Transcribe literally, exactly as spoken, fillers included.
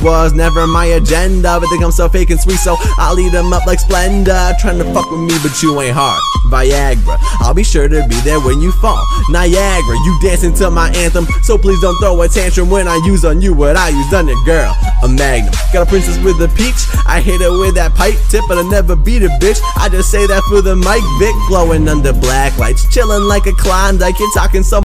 was never my agenda, but they come so fake and sweet, so I'll eat them up like Splenda. Trying to fuck with me, but you ain't hard. Viagra, I'll be sure to be there when you fall. Niagara, you dancing to my anthem, so please don't throw a tantrum when I use on you what I used on your girl. A magnum, got a princess with a peach. I hit her with that pipe tip, but I never beat a bitch. I just say that for the mic, Vic, glowing under black lights, chilling like a Klondike. You're talking so